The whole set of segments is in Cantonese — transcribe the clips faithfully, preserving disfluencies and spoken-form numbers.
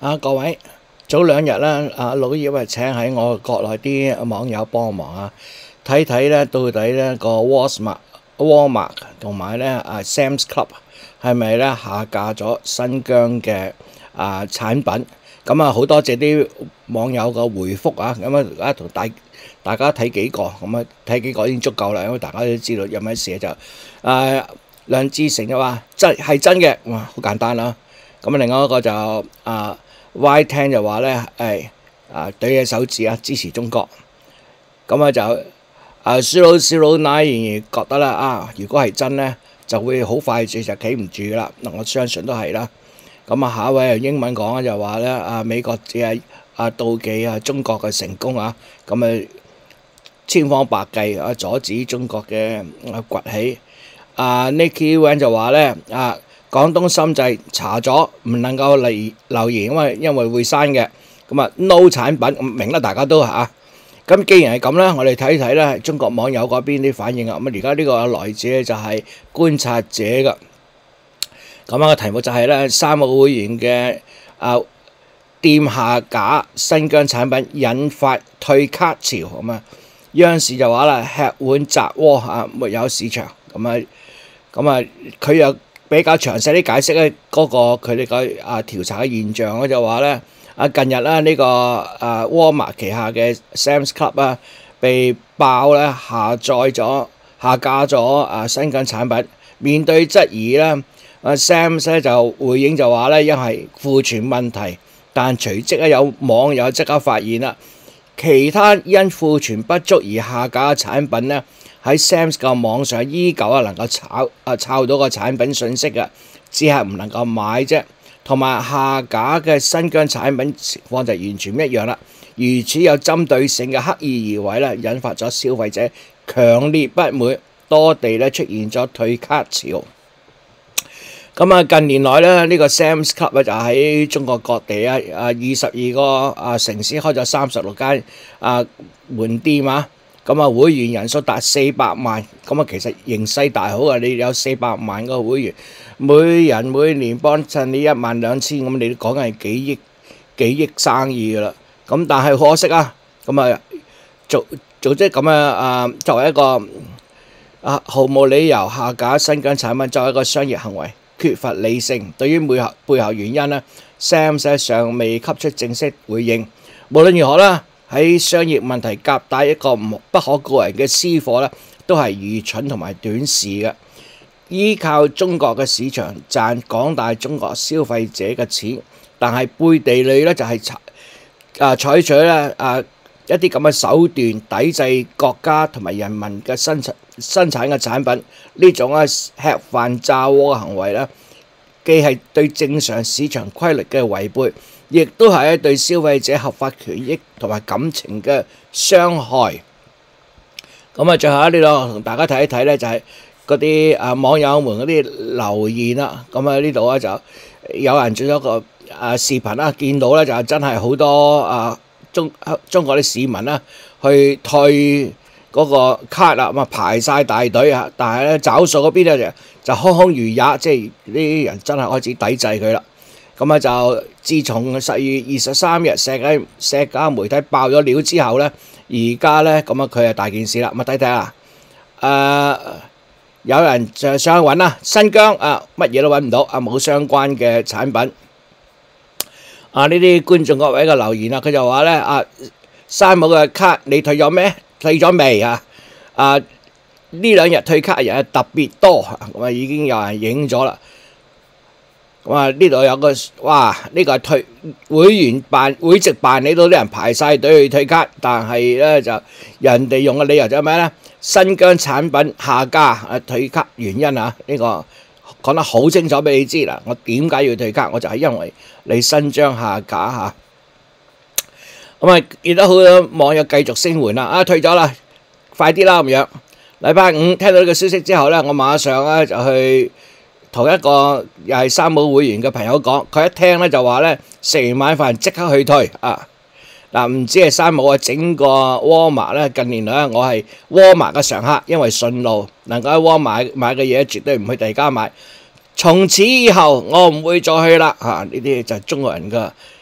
啊，各位，早兩日咧，啊老葉啊請喺我國內啲網友幫忙啊，睇睇咧到底咧個 Walmart、Walmart 同埋咧啊 Sam's Club 係咪咧下架咗新疆嘅啊產品？咁啊好多謝啲網友個回覆啊，咁啊而家同大大家睇幾個，咁啊睇幾個已經足夠啦，因為大家都知道有咩事就啊梁志成就話真係真嘅，哇好簡單啦。咁另外一個就啊 Y 聽就話咧，誒啊舉起手指啊支持中國。咁啊就啊 Zero Zero Nine 仍然覺得啦啊，如果係真咧，就會好快就就企唔住啦。嗱，我相信都係啦。咁啊下一位用英文講就話咧，啊美國只係啊妒忌啊中國嘅成功啊，咁啊千方百計啊阻止中國嘅啊崛起。啊 Nicky Wan 就話咧啊。廣東深圳查咗唔能夠嚟留言，因為因為會刪嘅。咁啊 no 產品明啦，大家都嚇。咁既然係咁啦，我哋睇睇咧中國網友嗰邊啲反應啊。咁啊而家呢個來自咧就係觀察者㗎。咁啊個題目就係咧三個會員嘅啊店下架新疆產品引發退卡潮。咁啊央視就話啦吃碗砸鍋啊，沒有市場。咁啊咁啊佢又比較詳細啲解釋咧，嗰個佢哋個啊調查嘅現象咧就話咧啊近日咧呢個啊 Walmart 旗下嘅 Sam's Club 啊被爆咧下載咗下架咗啊新疆產品，面對質疑咧啊 Sam's 咧就回應就話咧因為庫存問題，但隨即咧有網友即刻發現啦，其他因庫存不足而下架嘅產品咧。喺 Sam's 個網上依舊啊能夠炒啊抄到個產品信息嘅，只係唔能夠買啫。同埋下架嘅新疆產品情況就完全唔一樣啦。如此有針對性嘅刻意而為咧，引發咗消費者強烈不滿，多地咧出現咗退卡潮。咁啊近年來咧呢個 Sam's Club 咧就喺中國各地啊啊二十二個啊城市開咗三十六間啊門店啊。咁啊，會員人數達四百萬，咁啊，其實形勢大好啊！你有四百萬個會員，每人每年幫襯你一萬兩千，咁你都講緊係幾億幾億生意噶啦。咁但係可惜啊，咁啊做做即係咁啊啊，作為一個啊毫無理由下架新疆產品，作為一個商業行為，缺乏理性。對於背後背後原因呢 Sam's 尚未給出正式回應。無論如何啦。喺商業問題夾帶一個不可告人嘅私貨咧，都係愚蠢同埋短視嘅。依靠中國嘅市場賺廣大中國消費者嘅錢，但係背地裏咧就係啊採取咧啊一啲咁嘅手段抵制國家同埋人民嘅生產生產嘅產品，呢種啊吃飯炸鍋嘅行為咧，既係對正常市場規律嘅違背。亦都係對消費者合法權益同埋感情嘅傷害。咁啊，最後喺呢度同大家睇一睇咧，就係嗰啲啊網友們嗰啲留言啦。咁啊呢度咧就有人做咗個啊視頻啦，見到咧就真係好多啊中中國啲市民啦去退嗰個卡啦，咁啊排晒大隊啊，但係咧找數嗰邊咧就就空空如也，即係呢啲人真係開始抵制佢啦。咁啊就自從十二月二十三日社交社交媒體爆咗料之後咧，而家咧咁啊佢係大件事啦。咁啊睇睇啊，誒有人就上去揾啦，新疆啊乜嘢都揾唔到啊，冇相關嘅產品。啊呢啲觀眾各位嘅留言啊，佢就話咧啊，山姆嘅卡你退咗咩？退咗未啊？啊呢兩日退卡嘅人特別多，咁啊已經有人影咗啦。哇！呢度有個哇，呢個係退會員辦會籍辦理到啲人排晒隊去退卡，但係咧就人哋用嘅理由就係咩咧？新疆產品下架啊，退卡原因啊，呢個講得好清楚俾你知啦。我點解要退卡？我就係因為你新疆下架嚇。咁啊，見到好多網友繼續聲援啦，啊退咗啦，快啲啦咁樣。禮拜五聽到呢個消息之後咧，我馬上咧就去。同一個又係山姆會員嘅朋友講，佢一聽咧就話咧食完晚飯即刻去退啊！嗱，唔止係山姆啊，整個 Walmart 咧近年來我係 Walmart 嘅常客，因為順路能夠喺 Walmart 買嘅嘢絕對唔去第二家買。從此以後我唔會再去啦嚇！呢啲就係中國人嘅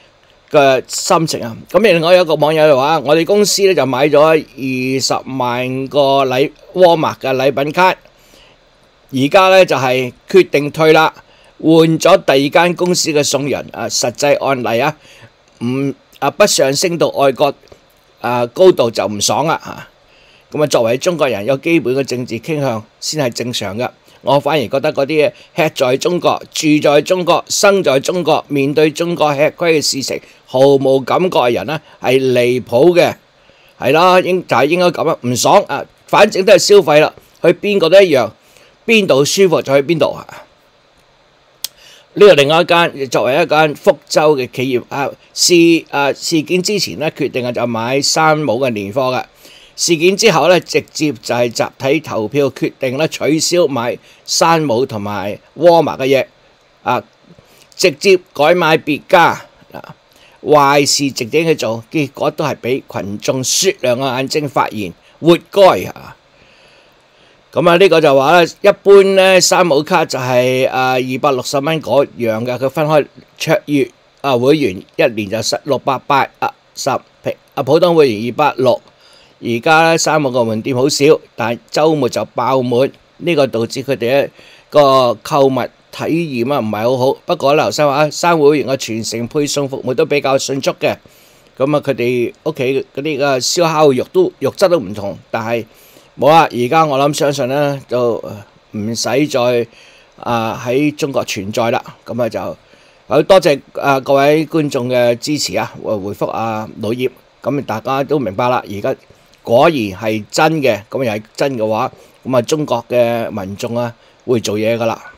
嘅心情啊。咁另外有一個網友就話：我哋公司咧就買咗二十萬個禮 Walmart 嘅禮品卡，而家咧就係決定退啦，換咗第二間公司嘅送人啊。實際案例啊，唔啊不上升到外國啊高度就唔爽啦嚇。咁啊，作為中國人有基本嘅政治傾向先係正常嘅。我反而覺得嗰啲吃在中國、住在中國、生在中國、面對中國吃虧嘅事情毫無感覺嘅人呢，係離譜嘅，係啦，應就係應該咁啦，唔爽啊！反正都係消費啦，去邊個都一樣，邊度舒服就去邊度啊！呢個另外一間作為一間福州嘅企業啊，事啊事件之前呢，決定啊就買山姆嘅年貨嘅。事件之後咧，直接就係集體投票決定咧取消買山姆同埋沃爾瑪嘅嘢，啊，直接改買別家，啊，壞事直接去做，結果都係俾群眾雪亮嘅眼睛發現，活該啊！咁啊，呢個就話咧，一般咧山姆卡就係啊二百六十蚊嗰樣嘅，佢分開卓越啊會員一年就十六百八啊十平啊普通會員二百六。而家咧山姆個門店好少，但係週末就爆滿，呢個導致佢哋一個購物體驗啊唔係好好。不過劉生話，山姆會員嘅全程配送服務都比較迅速嘅。咁啊，佢哋屋企嗰啲嘅燒烤肉都肉質都唔同，但係冇啦。而家我諗相信咧就唔使再啊喺中國存在啦。咁啊就好多謝啊各位觀眾嘅支持啊，回回覆啊老葉。咁大家都明白啦，而家。果然係真嘅，咁又係真嘅話，咁啊中國嘅民眾啊會做嘢噶啦。